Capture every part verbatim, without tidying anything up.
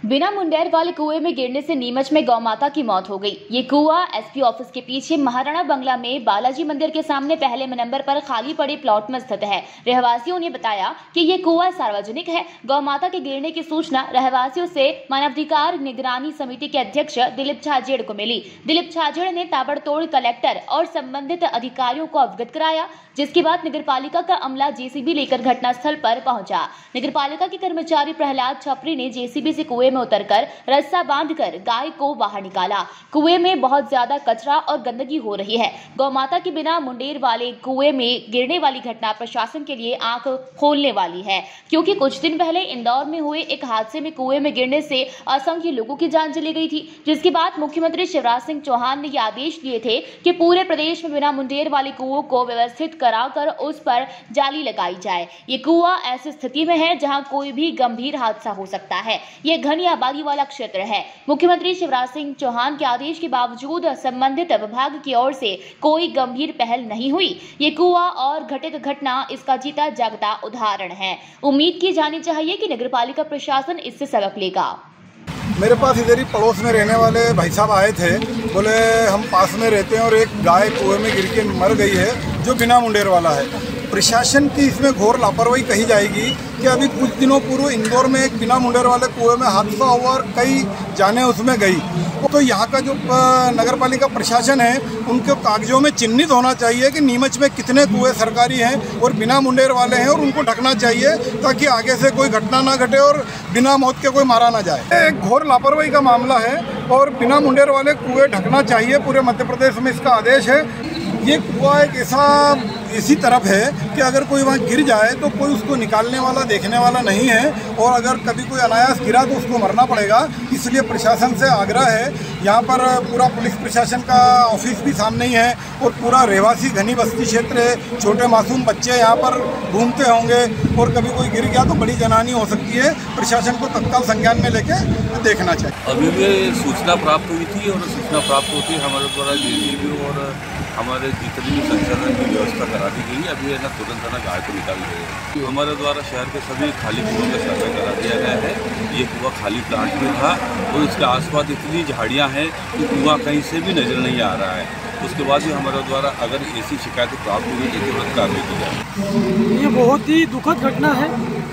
बिना मुंडेर वाले कुएं में गिरने से नीमच में गौ माता की मौत हो गई। ये कुआं एसपी ऑफिस के पीछे महाराणा बंगला में बालाजी मंदिर के सामने पहले नंबर पर खाली पड़े प्लॉट में स्थित है। रहवासियों ने बताया कि ये कुआं सार्वजनिक है। गौ माता के गिरने की सूचना रहवासियों से मानवाधिकार निगरानी समिति के अध्यक्ष दिलीप छाजेड़ को मिली। दिलीप छाजेड़ ने ताबड़तोड़ कलेक्टर और संबंधित अधिकारियों को अवगत कराया, जिसके बाद नगरपालिका का अमला जेसीबी लेकर घटनास्थल पर पहुंचा। नगरपालिका के कर्मचारी प्रहलाद छपरी ने जेसीबी से कुएं में उतरकर रस्सा बांधकर गाय को बाहर निकाला। कुएं में बहुत ज्यादा कचरा और गंदगी हो रही है। गौ माता के बिना मुंडेर वाले कुएं में गिरने वाली घटना प्रशासन के लिए आंख खोलने वाली है, क्योंकि कुछ दिन पहले इंदौर में हुए एक हादसे में कुएं में गिरने से असंख्य लोगों की जान चली गई थी, जिसके बाद मुख्यमंत्री शिवराज सिंह चौहान ने ये आदेश दिए थे कि पूरे प्रदेश में बिना मुंडेर वाले कुओं को व्यवस्थित कराकर उस पर जाली लगाई जाए। ये कुआं ऐसी स्थिति में है जहां कोई भी गंभीर हादसा हो सकता है। ये घनी आबादी वाला क्षेत्र है। मुख्यमंत्री शिवराज सिंह चौहान के आदेश के बावजूद संबंधित विभाग की ओर से कोई गंभीर पहल नहीं हुई। ये कुआं और घटित घटना इसका जीता जागता उदाहरण है। उम्मीद की जानी चाहिए कि नगरपालिका प्रशासन इससे सबक लेगा। मेरे पास इधर ही पड़ोस में रहने वाले भाई साहब आए थे, बोले हम पास में रहते हैं और एक गाय कुएं में गिर के मर गई है जो बिना मुंडेर वाला है। प्रशासन की इसमें घोर लापरवाही कही जाएगी कि अभी कुछ दिनों पूर्व इंदौर में एक बिना मुंडेर वाले कुएं में हादसा हुआ और कई जाने उसमें गई। तो यहाँ का जो नगरपालिका प्रशासन है उनके कागजों में चिन्हित होना चाहिए कि नीमच में कितने कुएं सरकारी हैं और बिना मुंडेर वाले हैं, और उनको ढकना चाहिए ताकि आगे से कोई घटना ना घटे और बिना मौत के कोई मारा ना जाए। एक घोर लापरवाही का मामला है और बिना मुंडेर वाले कुएं ढकना चाहिए। पूरे मध्य प्रदेश में इसका आदेश है। ये कुआं एक ऐसा इसी तरफ है कि अगर कोई वहाँ गिर जाए तो कोई उसको निकालने वाला देखने वाला नहीं है, और अगर कभी कोई अनायास गिरा तो उसको मरना पड़ेगा। इसलिए प्रशासन से आग्रह है, यहाँ पर पूरा पुलिस प्रशासन का ऑफिस भी सामने ही है और पूरा रहवासी घनी बस्ती क्षेत्र है। छोटे मासूम बच्चे यहाँ पर घूमते होंगे और कभी कोई गिर गया तो बड़ी जनहानि हो सकती है। प्रशासन को तत्काल संज्ञान में लेके देखना चाहिए। अभी भी सूचना प्राप्त हुई थी और सूचना प्राप्त होती हमारे द्वारा जेसीबी और हमारे जितनी भी संचालन की व्यवस्था करा दी गई। अभी है ना तुरंत है ना गाय को निकाल गए। हमारे द्वारा शहर के सभी खाली कुओं का सर्वे करा दिया गया है। ये कुआं खाली प्लांट में था और इसके आसपास इतनी झाड़ियां हैं कि कुआं कहीं से भी नज़र नहीं आ रहा है। उसके बाद भी हमारे द्वारा अगर ऐसी शिकायतें प्राप्त हुई तो तुरंत कार्रवाई की जाए। ये बहुत ही दुखद घटना है।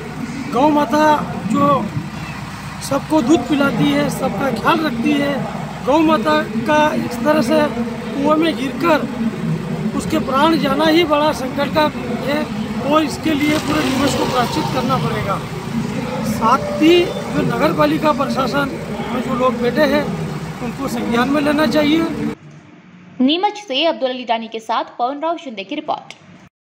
गौ माता जो सबको दूध पिलाती है, सबका ख्याल रखती है, गौ माता का इस तरह से कुएं में गिरकर उसके प्राण जाना ही बड़ा संकट का है और इसके लिए पूरे नीमच को प्रायश्चित करना पड़ेगा। साथ ही जो नगर पालिका प्रशासन में जो लोग बैठे हैं उनको संज्ञान में लेना चाहिए। नीमच से अब्दुल अली डानी के साथ पवन राव शिंदे की रिपोर्ट।